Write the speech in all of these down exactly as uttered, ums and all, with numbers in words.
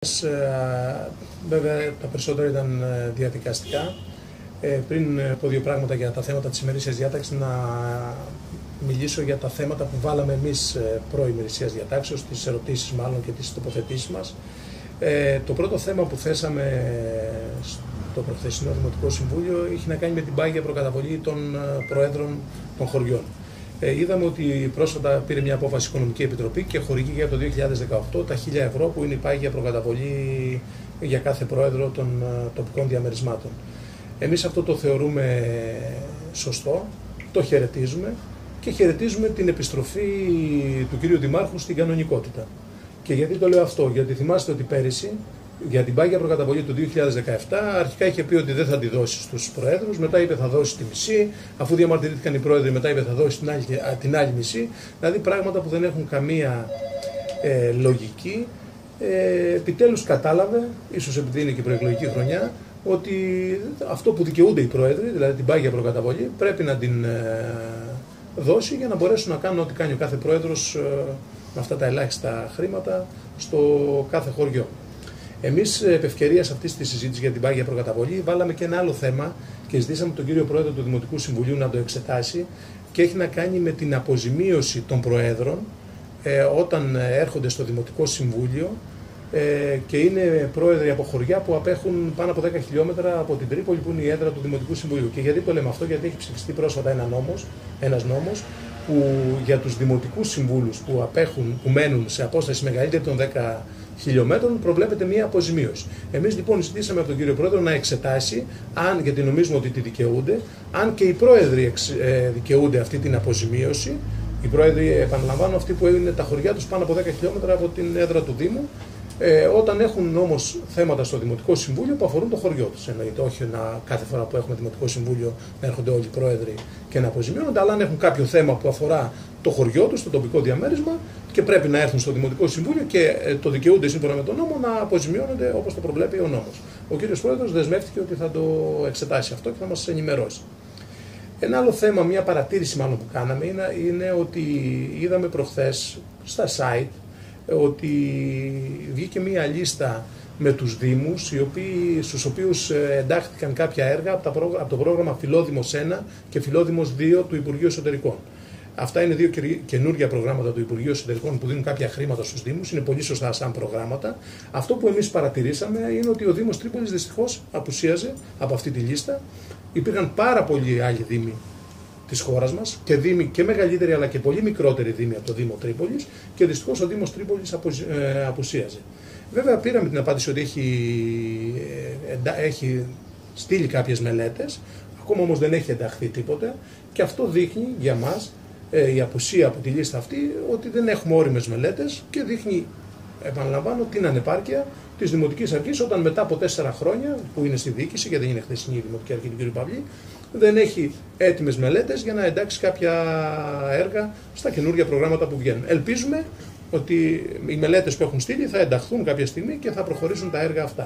Βέβαια τα περισσότερα ήταν διαδικαστικά. Ε, πριν πω δύο πράγματα για τα θέματα της ημερήσιας διάταξης, να μιλήσω για τα θέματα που βάλαμε εμείς προ-ημερησίας διατάξεως, τις ερωτήσεις μάλλον και τις τοποθετήσεις μας. Ε, το πρώτο θέμα που θέσαμε στο προχθεσινό Δημοτικό Συμβούλιο είχε να κάνει με την πάγια προκαταβολή των προέδρων των χωριών. Ε, είδαμε ότι πρόσφατα πήρε μια απόφαση η Οικονομική Επιτροπή και χορηγεί για το δύο χιλιάδες δεκαοκτώ τα χίλια ευρώ που είναι η πάγια προκαταβολή για κάθε πρόεδρο των τοπικών διαμερισμάτων. Εμείς αυτό το θεωρούμε σωστό, το χαιρετίζουμε και χαιρετίζουμε την επιστροφή του κυρίου Δημάρχου στην κανονικότητα. Και γιατί το λέω αυτό? Γιατί θυμάστε ότι πέρυσι για την πάγια προκαταβολή του δύο χιλιάδες δεκαεπτά αρχικά είχε πει ότι δεν θα τη δώσει στους προέδρους, μετά είπε θα δώσει τη μισή, αφού διαμαρτυρήθηκαν οι πρόεδροι μετά είπε θα δώσει την άλλη, την άλλη μισή, δηλαδή πράγματα που δεν έχουν καμία ε, λογική. Ε, επιτέλους κατάλαβε, ίσως επειδή είναι και η προεκλογική χρονιά, ότι αυτό που δικαιούνται οι πρόεδροι, δηλαδή την πάγια προκαταβολή, πρέπει να την ε, δώσει για να μπορέσουν να κάνουν ό,τι κάνει ο κάθε πρόεδρος ε, με αυτά τα ελάχιστα χρήματα στο κάθε χωριό. Εμείς, επ' ευκαιρίας αυτής της συζήτησης για την πάγια προκαταβολή, βάλαμε και ένα άλλο θέμα και ζητήσαμε τον κύριο Πρόεδρο του Δημοτικού Συμβουλίου να το εξετάσει και έχει να κάνει με την αποζημίωση των προέδρων ε, όταν έρχονται στο Δημοτικό Συμβούλιο ε, και είναι πρόεδροι από χωριά που απέχουν πάνω από δέκα χιλιόμετρα από την Τρίπολη που είναι η έδρα του Δημοτικού Συμβουλίου. Και γιατί το λέμε αυτό? Γιατί έχει ψηφιστεί πρόσφατα ένα νόμος, ένας νόμος που για τους δημοτικούς συμβούλους που, απέχουν, που μένουν σε απόσταση μεγαλύτερη των δέκα χιλιόμετρων προβλέπεται μία αποζημίωση. Εμείς λοιπόν ζητήσαμε από τον κύριο Πρόεδρο να εξετάσει, αν, γιατί νομίζουμε ότι τη δικαιούνται, αν και οι πρόεδροι εξ, ε, δικαιούνται αυτή την αποζημίωση. Οι πρόεδροι, επαναλαμβάνω, αυτοί που είναι τα χωριά τους πάνω από δέκα χιλιόμετρα από την έδρα του Δήμου, ε, όταν έχουν όμως θέματα στο Δημοτικό Συμβούλιο που αφορούν το χωριό τους. Εννοείται, όχι να, κάθε φορά που έχουμε Δημοτικό Συμβούλιο να έρχονται όλοι οι πρόεδροι και να αποζημιώνονται, αλλά αν έχουν κάποιο θέμα που αφορά το χωριό τους, το τοπικό διαμέρισμα και πρέπει να έρθουν στο Δημοτικό Συμβούλιο και το δικαιούνται σύμφωνα με τον νόμο να αποζημιώνονται όπως το προβλέπει ο νόμος. Ο κύριος Πρόεδρος δεσμεύτηκε ότι θα το εξετάσει αυτό και θα μας ενημερώσει. Ένα άλλο θέμα, μια παρατήρηση μάλλον που κάναμε, είναι, είναι ότι είδαμε προχθές στα site ότι βγήκε μια λίστα με τους Δήμους οι οποίοι, στους οποίους εντάχθηκαν κάποια έργα από, τα, από το πρόγραμμα Φιλόδημος ένα και Φιλόδημος δύο του Υπουργείου Εσωτερικών. Αυτά είναι δύο καινούργια προγράμματα του Υπουργείου Εσωτερικών που δίνουν κάποια χρήματα στους Δήμους, είναι πολύ σωστά σαν προγράμματα. Αυτό που εμείς παρατηρήσαμε είναι ότι ο Δήμος Τρίπολης δυστυχώς απουσίαζε από αυτή τη λίστα. Υπήρχαν πάρα πολλοί άλλοι Δήμοι της χώρας μας και Δήμοι και μεγαλύτεροι αλλά και πολύ μικρότεροι Δήμοι από το Δήμο Τρίπολης και δυστυχώς ο Δήμος Τρίπολης απουσίαζε. Βέβαια πήραμε την απάντηση ότι έχει, έχει στείλει κάποιες μελέτες, ακόμα όμως δεν έχει ενταχθεί τίποτε και αυτό δείχνει για μας η απουσία από τη λίστα αυτή ότι δεν έχουμε όριμες μελέτες και δείχνει, επαναλαμβάνω, την ανεπάρκεια της Δημοτικής Αρχής όταν μετά από τέσσερα χρόνια που είναι στη διοίκηση, γιατί δεν είναι χθεσινή η Δημοτική Αρχή του κ. Παυλή, δεν έχει έτοιμες μελέτες για να εντάξει κάποια έργα στα καινούργια προγράμματα που βγαίνουν. Ελπίζουμε ότι οι μελέτες που έχουν στείλει θα ενταχθούν κάποια στιγμή και θα προχωρήσουν τα έργα αυτά.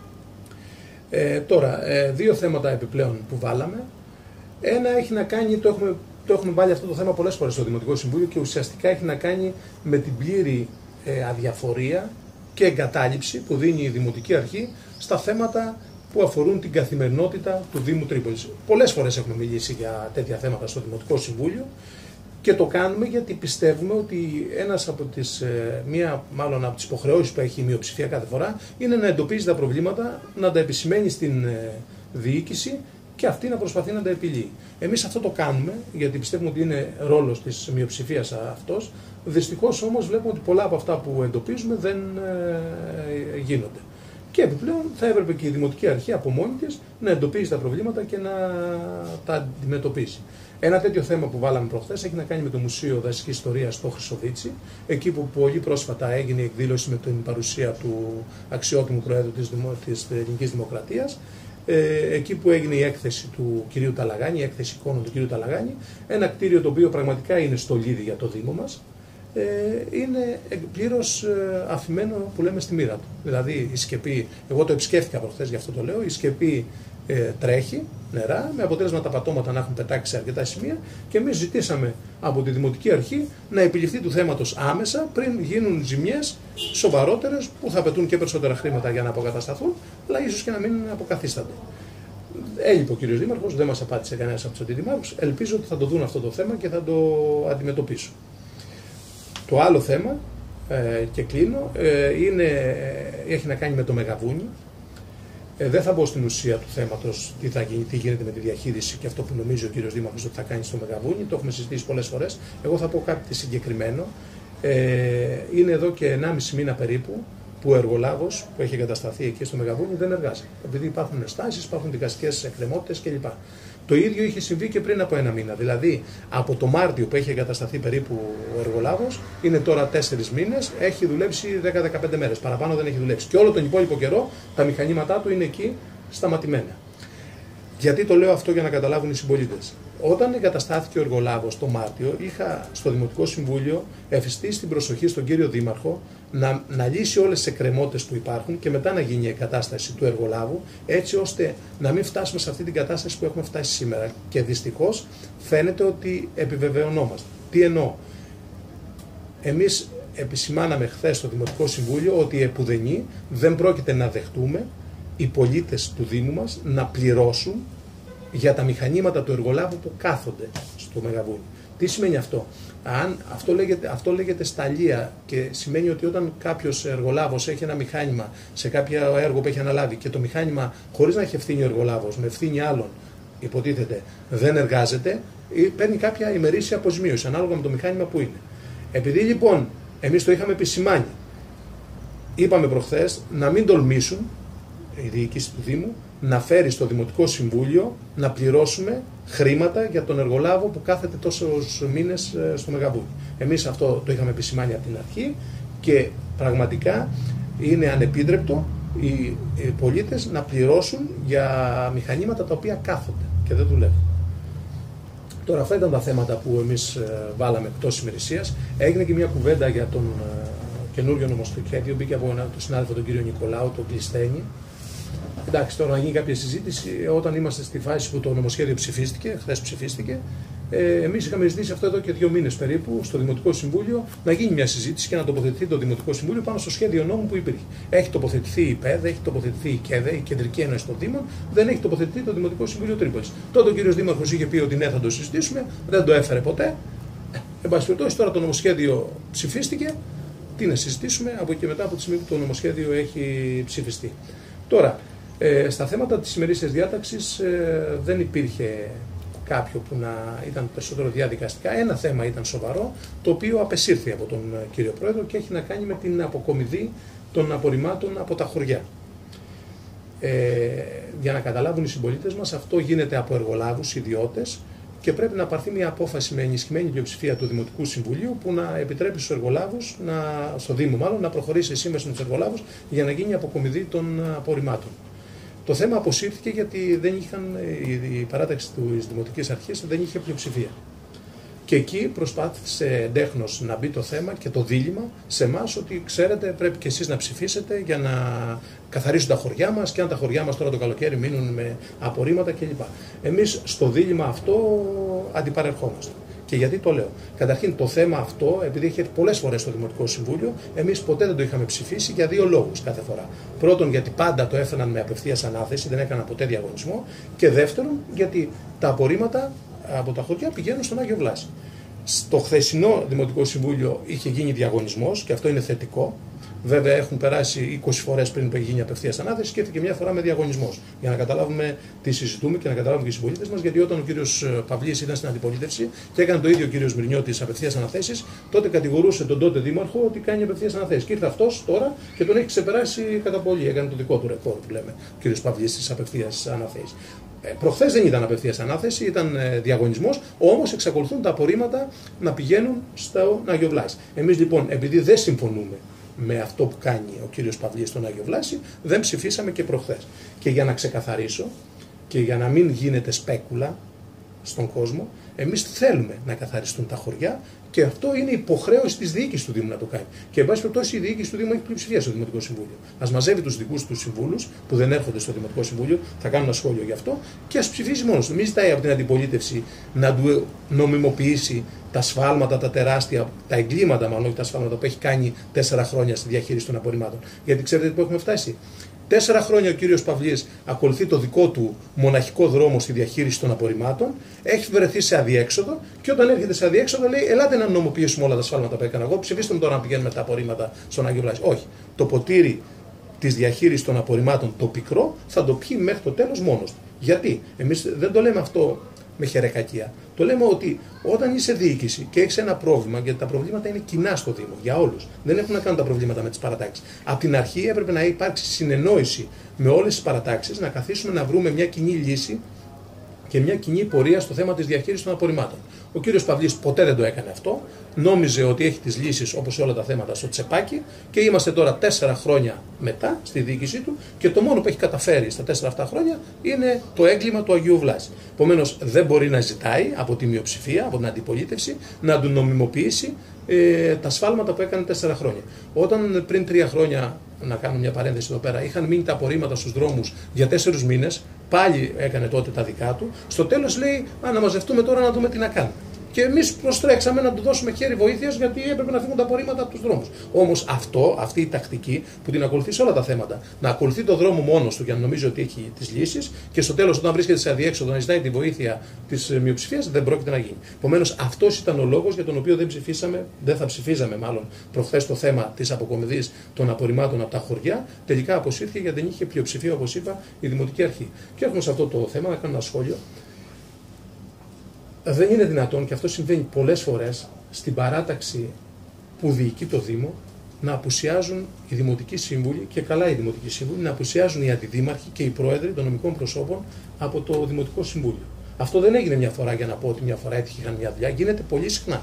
Ε, τώρα, ε, δύο θέματα επιπλέον που βάλαμε. Ένα έχει να κάνει, το έχουμε, το έχουμε βάλει αυτό το θέμα πολλές φορές στο Δημοτικό Συμβούλιο και ουσιαστικά έχει να κάνει με την πλήρη ε, αδιαφορία και εγκατάλειψη που δίνει η Δημοτική Αρχή στα θέματα που αφορούν την καθημερινότητα του Δήμου Τρίπολης. Πολλές φορές έχουμε μιλήσει για τέτοια θέματα στο Δημοτικό Συμβούλιο και το κάνουμε γιατί πιστεύουμε ότι ένας από τις, μία μάλλον από τις υποχρεώσεις που έχει η μειοψηφία κάθε φορά είναι να εντοπίζει τα προβλήματα, να τα επισημαίνει στην διοίκηση και αυτή να προσπαθεί να τα επιλύει. Εμείς αυτό το κάνουμε γιατί πιστεύουμε ότι είναι ρόλος της μειοψηφίας αυτός. Δυστυχώς όμως βλέπουμε ότι πολλά από αυτά που εντοπίζουμε δεν ε, γίνονται. Και επιπλέον θα έπρεπε και η Δημοτική Αρχή από μόνη της να εντοπίζει τα προβλήματα και να τα αντιμετωπίσει. Ένα τέτοιο θέμα που βάλαμε προχθές έχει να κάνει με το Μουσείο Δασικής Ιστορίας στο Χρυσοβίτσι, εκεί που πολύ πρόσφατα έγινε η εκδήλωση με την παρουσία του αξιότιμου Προέδρου της, Δημο... της Ελληνικής Δημοκρατίας, ε, εκεί που έγινε η έκθεση του κυρίου Ταλαγάνη, η έκθεση εικόνων του κυρίου Ταλαγάνη, ένα κτίριο το οποίο πραγματικά είναι στολίδι για το Δήμο μας, ε, είναι πλήρως ε, αφημένο που λέμε στη μοίρα του. Δηλαδή η σκεπή, εγώ το επισκέφθηκα προχθές, γι' αυτό το λέω, η σκεπή ε, τρέχει νερά, με αποτέλεσμα τα πατώματα να έχουν πετάξει σε αρκετά σημεία και εμείς ζητήσαμε από τη Δημοτική Αρχή να επιληφθεί του θέματος άμεσα πριν γίνουν ζημιές σοβαρότερες που θα απαιτούν και περισσότερα χρήματα για να αποκατασταθούν, αλλά ίσως και να μην αποκαθίστανται. Έλειπε ο κύριος Δήμαρχος, δεν μας απάντησε κανένας από τους αντιδημάρχους. Ελπίζω ότι θα το δουν αυτό το θέμα και θα το αντιμετωπίσουν. Το άλλο θέμα, ε, και κλείνω, ε, είναι, έχει να κάνει με το Μεγαβούνι. Ε, δεν θα μπω στην ουσία του θέματος τι, θα γίνει, τι γίνεται με τη διαχείριση και αυτό που νομίζει ο κύριος Δήμαρχος ότι θα κάνει στο Μεγαβούνι. Το έχουμε συζητήσει πολλές φορές. Εγώ θα πω κάτι συγκεκριμένο. Ε, είναι εδώ και ενάμιση μήνα περίπου που ο εργολάβος που έχει εγκατασταθεί εκεί στο Μεγαβούνι δεν εργάζεται. Επειδή υπάρχουν ενστάσεις, υπάρχουν δικαστικές εκκρεμότητες κλπ. Το ίδιο είχε συμβεί και πριν από ένα μήνα. Δηλαδή, από το Μάρτιο που έχει εγκατασταθεί περίπου ο εργολάβος, είναι τώρα τέσσερις μήνες, έχει δουλέψει δέκα με δεκαπέντε μέρες. Παραπάνω δεν έχει δουλέψει. Και όλο τον υπόλοιπο καιρό τα μηχανήματά του είναι εκεί σταματημένα. Γιατί το λέω αυτό για να καταλάβουν οι συμπολίτες. Όταν εγκαταστάθηκε ο εργολάβος το Μάρτιο, είχα στο Δημοτικό Συμβούλιο εφιστήσει την προσοχή στον κύριο Δήμαρχο να, να λύσει όλες τις εκκρεμότητες που υπάρχουν και μετά να γίνει η εγκατάσταση του εργολάβου, έτσι ώστε να μην φτάσουμε σε αυτή την κατάσταση που έχουμε φτάσει σήμερα. Και δυστυχώς φαίνεται ότι επιβεβαιωνόμαστε. Τι εννοώ. Εμείς επισημάναμε χθες στο Δημοτικό Συμβούλιο ότι επουδενή δεν πρόκειται να δεχτούμε οι πολίτες του Δήμου μας να πληρώσουν για τα μηχανήματα του εργολάβου που κάθονται στο Μεγαβούνι. Τι σημαίνει αυτό? Αν αυτό λέγεται, αυτό λέγεται σταλία και σημαίνει ότι όταν κάποιος εργολάβος έχει ένα μηχάνημα σε κάποιο έργο που έχει αναλάβει και το μηχάνημα χωρίς να έχει ευθύνη ο εργολάβος, με ευθύνη άλλων υποτίθεται δεν εργάζεται, παίρνει κάποια ημερήσια αποζημίωση ανάλογα με το μηχάνημα που είναι. Επειδή λοιπόν εμείς το είχαμε επισημάνει, είπαμε προχθές να μην τολμήσουν η διοίκηση του Δήμου να φέρει στο Δημοτικό Συμβούλιο να πληρώσουμε χρήματα για τον εργολάβο που κάθεται τόσους μήνες στο Μεγαβούνι. Εμείς αυτό το είχαμε επισημάνει από την αρχή και πραγματικά είναι ανεπίτρεπτο οι πολίτες να πληρώσουν για μηχανήματα τα οποία κάθονται και δεν δουλεύουν. Τώρα αυτά ήταν τα θέματα που εμείς βάλαμε εκτός ημερησίας. Έγινε και μια κουβέντα για τον καινούριο νομοσχέδιο, μπήκε από τον συνάδελφο τον κύριο Νικολάου, τον Κλειστένη. Εντάξει, τώρα να γίνει κάποια συζήτηση, όταν είμαστε στη φάση που το νομοσχέδιο ψηφίστηκε, χθες ψηφίστηκε, ε, εμείς είχαμε ζητήσει αυτό εδώ και δύο μήνες περίπου στο Δημοτικό Συμβούλιο να γίνει μια συζήτηση και να τοποθετηθεί το Δημοτικό Συμβούλιο πάνω στο σχέδιο νόμου που υπήρχε. Έχει τοποθετηθεί η ΠΕΔ, έχει τοποθετηθεί η ΚΕΔΕ, η Κεντρική Ένωση των Δήμων, δεν έχει τοποθετηθεί το Δημοτικό Συμβούλιο Τρίπολης. Τότε ο κύριος Δήμαρχος είχε πει ότι ναι, θα το συζητήσουμε, δεν το έφερε ποτέ. Εν πάση περιπτώσει, τώρα το νομοσχέδιο ψηφίστηκε. Τι να συζητήσουμε από εκεί και μετά από τη στιγμή που το νομοσχέδιο έχει ψηφιστεί. Τώρα, ε, στα θέματα της ημερήσιας διάταξης ε, δεν υπήρχε κάποιο που να ήταν περισσότερο διαδικαστικά. Ένα θέμα ήταν σοβαρό, το οποίο απεσύρθη από τον κύριο Πρόεδρο και έχει να κάνει με την αποκομιδή των απορριμμάτων από τα χωριά. Ε, για να καταλάβουν οι συμπολίτες μας, αυτό γίνεται από εργολάβους, ιδιώτες, και πρέπει να πάρθει μια απόφαση με ενισχυμένη πλειοψηφία του Δημοτικού Συμβουλίου που να επιτρέπει στους εργολάβους, να, στο Δήμο μάλλον, να προχωρήσει η σύμβαση με τους εργολάβους για να γίνει η αποκομιδή των απορριμμάτων. Το θέμα αποσύρθηκε γιατί δεν είχαν, η παράταξη της Δημοτικής Αρχής δεν είχε πλειοψηφία. Και εκεί προσπάθησε εντέχνος να μπει το θέμα και το δίλημμα σε εμάς ότι ξέρετε πρέπει και εσείς να ψηφίσετε για να καθαρίσουν τα χωριά μας και αν τα χωριά μας τώρα το καλοκαίρι μείνουν με απορρίμματα κλπ. Εμείς στο δίλημμα αυτό αντιπαρερχόμαστε. Και γιατί το λέω? Καταρχήν το θέμα αυτό, επειδή έχει έρθει πολλές φορές στο Δημοτικό Συμβούλιο, εμείς ποτέ δεν το είχαμε ψηφίσει για δύο λόγους κάθε φορά. Πρώτον, γιατί πάντα το έφεραν με απευθείας ανάθεση, δεν έκαναν ποτέ διαγωνισμό. Και δεύτερον, γιατί τα απορρίμματα από τα χωριά πηγαίνουν στον Άγιο Βλάση. Στο χθεσινό Δημοτικό Συμβούλιο είχε γίνει διαγωνισμός και αυτό είναι θετικό. Βέβαια, έχουν περάσει είκοσι φορές πριν που έχει γίνει απευθείας ανάθεση και έρθει μια φορά με διαγωνισμός. Για να καταλάβουμε τι συζητούμε και να καταλάβουν και οι συμπολίτες μας, γιατί όταν ο κύριος Παυλής ήταν στην αντιπολίτευση και έκανε το ίδιο ο κύριος Μυρνιώτης απευθείας αναθέσεις, τότε κατηγορούσε τον τότε δήμαρχο ότι κάνει απευθείας αναθέσεις. Και ήρθε αυτός τώρα και τον έχει ξεπεράσει κατά πολύ. Έκανε το δικό του ρεκόρ που λέμε, ο κύριος Παυλής στις απευθείας αναθέσεις. Προχθές δεν ήταν απευθείας ανάθεση, ήταν διαγωνισμός, όμως εξακολουθούν τα απορρίμματα να πηγαίνουν στο Άγιο Βλάση. Εμείς λοιπόν, επειδή δεν συμφωνούμε με αυτό που κάνει ο κύριος Παυλής στον Άγιο Βλάση, δεν ψηφίσαμε και προχθές. Και για να ξεκαθαρίσω και για να μην γίνεται σπέκουλα, στον κόσμο. Εμείς θέλουμε να καθαριστούν τα χωριά και αυτό είναι υποχρέωση της διοίκησης του Δήμου να το κάνει. Και εν πάση περιπτώσει η διοίκηση του Δήμου έχει πλειοψηφία στο Δημοτικό Συμβούλιο. Ας μαζεύει τους δικούς του συμβούλους που δεν έρχονται στο Δημοτικό Συμβούλιο, θα κάνουν ένα σχόλιο γι' αυτό και ας ψηφίσει μόνος του. Μην ζητάει από την αντιπολίτευση να του νομιμοποιήσει τα σφάλματα, τα τεράστια, τα εγκλήματα, μάλλον όχι τα σφάλματα που έχει κάνει τέσσερα χρόνια στη διαχείριση των απορριμμάτων. Γιατί ξέρετε που έχουμε φτάσει. Τέσσερα χρόνια ο κύριος Παυλής ακολουθεί το δικό του μοναχικό δρόμο στη διαχείριση των απορριμμάτων, έχει βρεθεί σε αδιέξοδο και όταν έρχεται σε αδιέξοδο λέει: ελάτε να νομοποιήσουμε όλα τα σφάλματα που έκανα εγώ, ψηφίστε μου τώρα να πηγαίνουμε τα απορρίμματα στον Άγιο Βλάση. Όχι. Το ποτήρι της διαχείρισης των απορριμμάτων, το πικρό, θα το πιει μέχρι το τέλος μόνος του. Γιατί? Εμείς δεν το λέμε αυτό με χερεκακία. Το λέμε ότι όταν είσαι διοίκηση και έχεις ένα πρόβλημα, γιατί τα προβλήματα είναι κοινά στο Δήμο για όλους, δεν έχουν να κάνουν τα προβλήματα με τις παρατάξεις. Από την αρχή έπρεπε να υπάρξει συνεννόηση με όλες τις παρατάξεις, να καθίσουμε να βρούμε μια κοινή λύση και μια κοινή πορεία στο θέμα της διαχείρισης των απορριμμάτων. Ο κύριος Παυλής ποτέ δεν το έκανε αυτό. Νόμιζε ότι έχει τις λύσεις όπως σε όλα τα θέματα στο τσεπάκι και είμαστε τώρα τέσσερα χρόνια μετά στη διοίκησή του και το μόνο που έχει καταφέρει στα τέσσερα αυτά χρόνια είναι το έγκλημα του Αγίου Βλάση. Επομένως δεν μπορεί να ζητάει από τη μειοψηφία, από την αντιπολίτευση, να του νομιμοποιήσει ε, τα σφάλματα που έκανε τέσσερα χρόνια. Όταν πριν τρία χρόνια, να κάνω μια παρένθεση εδώ πέρα, είχαν μείνει τα απορρίμματα στους δρόμους για τέσσερις μήνες, πάλι έκανε τότε τα δικά του. Στο τέλος λέει: α, να μαζευτούμε τώρα να δούμε τι να κάνουμε. Και εμείς προστρέξαμε να του δώσουμε χέρι βοήθειας γιατί έπρεπε να φύγουν τα απορρίμματα από τους δρόμους. Όμως αυτό, αυτή η τακτική που την ακολουθεί σε όλα τα θέματα, να ακολουθεί το δρόμο μόνος του για να νομίζει ότι έχει τις λύσεις και στο τέλος, όταν βρίσκεται σε αδιέξοδο, να ζητάει τη βοήθεια της μειοψηφίας, δεν πρόκειται να γίνει. Επομένως, αυτός ήταν ο λόγος για τον οποίο δεν ψηφίσαμε, δεν θα ψηφίζαμε μάλλον προχθές το θέμα της αποκομιδής των απορριμμάτων από τα χωριά. Τελικά αποσύρθηκε γιατί δεν είχε πλειοψηφία, όπως είπα, η Δημοτική Αρχή. Και έρχομαι σε αυτό το θέμα να κάνω ένα σχόλιο. Δεν είναι δυνατόν, και αυτό συμβαίνει πολλές φορές, στην παράταξη που διοικεί το Δήμο, να απουσιάζουν οι δημοτικοί σύμβουλοι, και καλά οι δημοτικοί σύμβουλοι, να απουσιάζουν οι αντιδήμαρχοι και οι πρόεδροι των νομικών προσώπων από το Δημοτικό Συμβούλιο. Αυτό δεν έγινε μια φορά για να πω ότι μια φορά έτυχε είχαν μια δουλειά, γίνεται πολύ συχνά.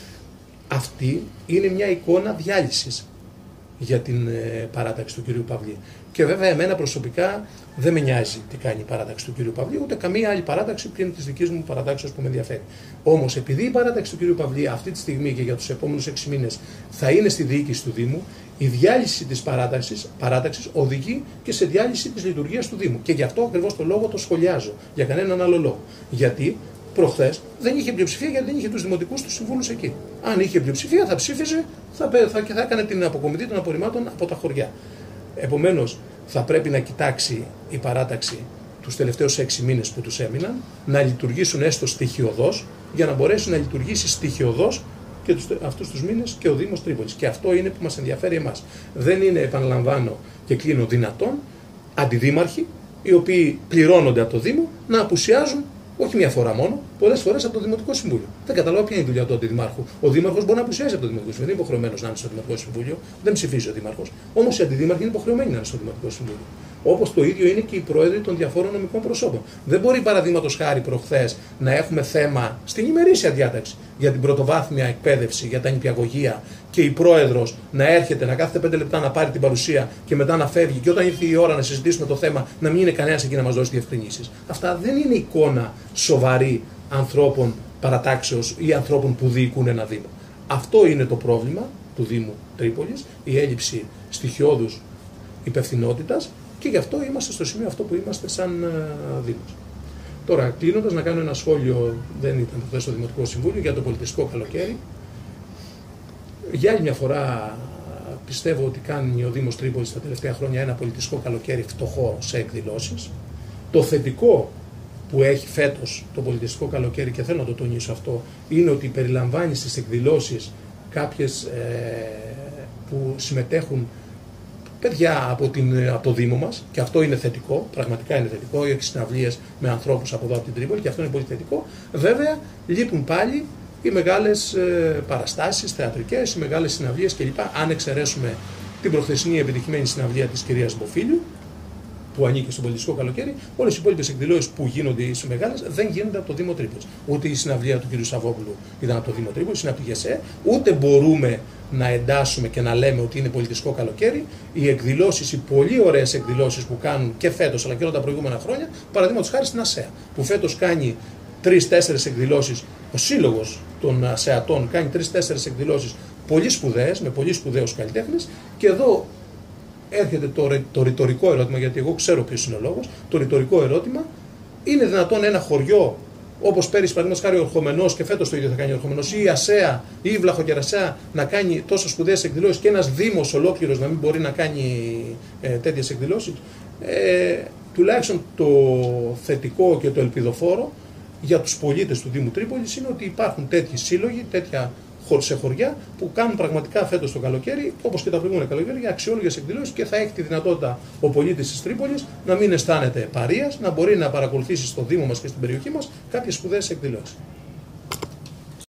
Αυτή είναι μια εικόνα διάλυσης για την ε, παράταξη του κ. Παυλή. Και βέβαια, εμένα προσωπικά δεν με νοιάζει τι κάνει η παράταξη του κ. Παυλή, ούτε καμία άλλη παράταξη πλην της δικής μου παρατάξεως που με ενδιαφέρει. Όμως, επειδή η παράταξη του κ. Παυλή αυτή τη στιγμή και για τους επόμενους έξι μήνες θα είναι στη διοίκηση του Δήμου, η διάλυση της παράταξης, παράταξης οδηγεί και σε διάλυση της λειτουργίας του Δήμου. Και γι' αυτό ακριβώς το λόγο το σχολιάζω, για κανέναν άλλο λόγο. Γιατί προχθές δεν είχε πλειοψηφία γιατί δεν είχε τους δημοτικούς του συμβούλους εκεί. Αν είχε πλειοψηφία θα ψήφιζε θα, θα, και θα έκανε την αποκομιδή των απορριμμάτων από τα χωριά. Επομένως, θα πρέπει να κοιτάξει η παράταξη τους τελευταίους έξι μήνες που τους έμειναν, να λειτουργήσουν έστω στοιχειωδώς, για να μπορέσει να λειτουργήσει στοιχειωδώς και τους, αυτούς τους μήνες και ο Δήμος Τρίπολης. Και αυτό είναι που μας ενδιαφέρει εμάς. Δεν είναι, επαναλαμβάνω και κλείνω, δυνατόν αντιδήμαρχοι, οι οποίοι πληρώνονται από το Δήμο, να απουσιάζουν όχι μια φορά μόνο, πολλές φορές από το Δημοτικό Συμβούλιο. Δεν καταλαβαίνω ποια είναι η δουλειά του αντιδημάρχου. Ο δήμαρχος μπορεί να απουσιάζει από το Δημοτικό Συμβούλιο, δεν είναι υποχρεωμένος να είναι στο Δημοτικό Συμβούλιο, δεν ψηφίζει ο δήμαρχος. Όμως οι αντιδήμαρχοι είναι υποχρεωμένοι να είναι στο Δημοτικό Συμβούλιο. Όπως το ίδιο είναι και οι πρόεδροι των διαφόρων νομικών προσώπων. Δεν μπορεί, παραδείγματος χάρη, προχθές να έχουμε θέμα στην ημερήσια διάταξη για την πρωτοβάθμια εκπαίδευση, για τα νηπιαγωγεία και η πρόεδρος να έρχεται, να κάθεται πέντε λεπτά να πάρει την παρουσία και μετά να φεύγει και όταν ήρθε η ώρα να συζητήσουμε το θέμα να μην είναι κανένας εκεί να μας δώσει διευκρινήσεις. Αυτά δεν είναι εικόνα σοβαρή ανθρώπων παρατάξεως ή ανθρώπων που διοικούν ένα Δήμο. Αυτό είναι το πρόβλημα του Δήμου Τρίπολης, η έλλειψη στοιχειώδους υπευθυνότητας. Και γι' αυτό είμαστε στο σημείο αυτό που είμαστε σαν uh, Δήμος. Τώρα, κλείνοντας, να κάνω ένα σχόλιο, δεν ήταν χθες στο Δημοτικό Συμβούλιο, για το πολιτιστικό καλοκαίρι. Για άλλη μια φορά πιστεύω ότι κάνει ο Δήμος Τρίπολης τα τελευταία χρόνια ένα πολιτιστικό καλοκαίρι φτωχό σε εκδηλώσεις. Το θετικό που έχει φέτος το πολιτιστικό καλοκαίρι, και θέλω να το τονίσω αυτό, είναι ότι περιλαμβάνει στις εκδηλώσεις κάποιες ε, που συμμετέχουν παιδιά από, την, από το Δήμο μας, και αυτό είναι θετικό, πραγματικά είναι θετικό. Έχει συναυλίες με ανθρώπους από εδώ από την Τρίπολη και αυτό είναι πολύ θετικό. Βέβαια, λείπουν πάλι οι μεγάλες ε, παραστάσεις, θεατρικές, οι μεγάλες συναυλίες κλπ. Αν εξαιρέσουμε την προχθεσινή επιτυχημένη συναυλία της κυρίας Μποφίλιου, που ανήκει στο πολιτιστικό καλοκαίρι, όλες οι υπόλοιπες εκδηλώσεις που γίνονται οι μεγάλες δεν γίνονται από το Δήμο Τρίπολης. Ούτε η συναυλία του κ. Σαββόπουλου ήταν από το Δήμο Τρίπολης, είναι από τη ΓΕΣΕ, ούτε μπορούμε να εντάσσουμε και να λέμε ότι είναι πολιτιστικό καλοκαίρι. Οι εκδηλώσεις, οι πολύ ωραίες εκδηλώσεις που κάνουν και φέτος αλλά και όλα τα προηγούμενα χρόνια, παραδείγματος χάρη στην ΑΣΕΑ, που φέτος κάνει τρεις-τέσσερις εκδηλώσεις, ο σύλλογος των ΑΣΕΑΤών κάνει τρεις-τέσσερις εκδηλώσεις πολύ σπουδαίες, με πολύ σπουδαίους καλλιτέχνες, και εδώ έρχεται το, το ρητορικό ερώτημα, γιατί εγώ ξέρω ποιος είναι ο λόγος. Το ρητορικό ερώτημα: είναι δυνατόν ένα χωριό, όπως πέρυσι παραδείγματος χάρη ο Ορχομενός, και φέτος το ίδιο θα κάνει ο Ορχομενός, ή η ΑΣΕΑ ή η Βλαχοκερασιά, να κάνει τόσο σπουδαίες εκδηλώσεις, και ένας δήμος ολόκληρος να μην μπορεί να κάνει ε, τέτοιες εκδηλώσεις? Ε, τουλάχιστον το θετικό και το ελπιδοφόρο για τους πολίτες του Δήμου Τρίπολης είναι ότι υπάρχουν τέτοιοι σύλλογοι, τέτοια σε χωριά που κάνουν πραγματικά φέτος το καλοκαίρι, όπως και τα προηγούμενα καλοκαίρια, αξιόλογες εκδηλώσεις, και θα έχει τη δυνατότητα ο πολίτης της Τρίπολης να μην αισθάνεται παρείας, να μπορεί να παρακολουθήσει στο Δήμο μας και στην περιοχή μας κάποιες σπουδαίες εκδηλώσεις.